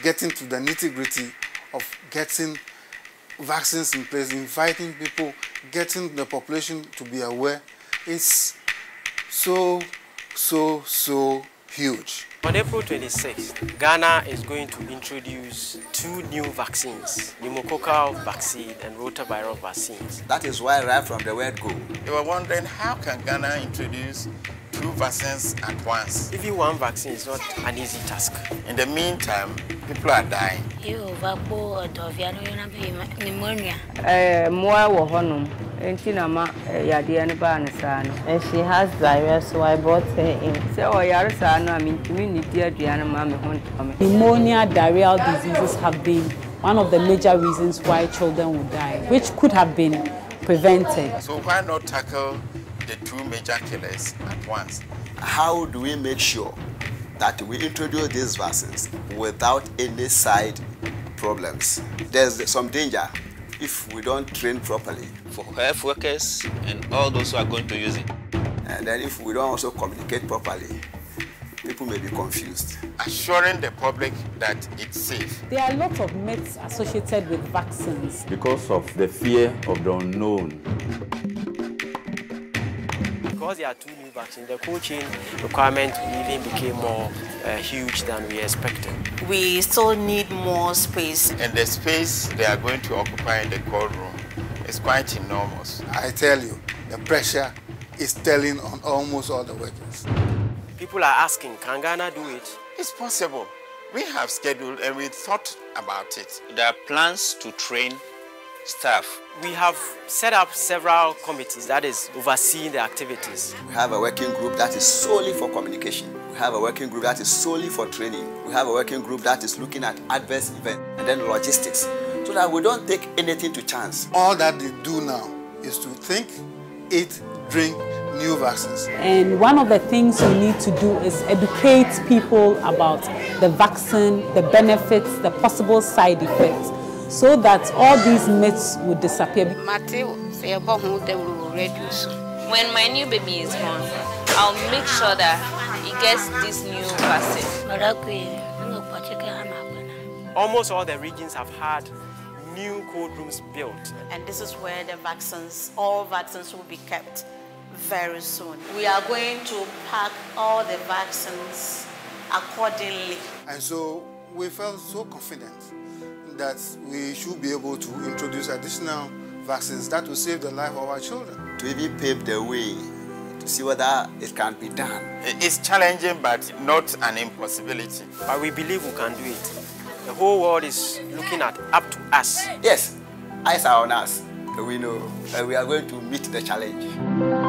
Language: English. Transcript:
getting to the nitty-gritty of getting vaccines in place, inviting people, getting the population to be aware, is so huge. On April 26th, Ghana is going to introduce 2 new vaccines, pneumococcal vaccine and rotaviral vaccines. That is why right from the word go, they were wondering how can Ghana introduce 2 vaccines at once. Even one vaccine is not an easy task. In the meantime, people are dying. Pneumonia. And she has diarrhea, so I brought her in. Pneumonia, diarrheal diseases have been one of the major reasons why children will die, which could have been prevented. So why not tackle the 2 major killers at once? how do we make sure that we introduce these vaccines without any side problems? There's some danger if we don't train properly. For health workers and all those who are going to use it. And then if we don't also communicate properly, people may be confused. Assuring the public that it's safe. There are a lot of myths associated with vaccines. Because of the fear of the unknown. Because there are 2 new vaccines, the cold chain requirement even became more huge than we expected. We still need more space. And the space they are going to occupy in the cold room is quite enormous. I tell you, the pressure is telling on almost all the workers. People are asking, can Ghana do it? It's possible. We have scheduled and we thought about it. There are plans to train staff. We have set up several committees that is overseeing the activities. We have a working group that is solely for communication. We have a working group that is solely for training. We have a working group that is looking at adverse events and then logistics, so that we don't take anything to chance. All that they do now is to think, eat, drink new vaccines. And one of the things we need to do is educate people about the vaccine, the benefits, the possible side effects, so that all these myths will disappear. When my new baby is born, I'll make sure that he gets this new vaccine. Almost all the regions have had new cold rooms built. And this is where the vaccines, all vaccines will be kept very soon. We are going to pack all the vaccines accordingly. And so we felt so confident that we should be able to introduce additional vaccines that will save the life of our children. To even pave the way to see whether it can be done. It's challenging, but not an impossibility. But we believe we can do it. The whole world is looking up to us. Yes, eyes are on us. We know we are going to meet the challenge.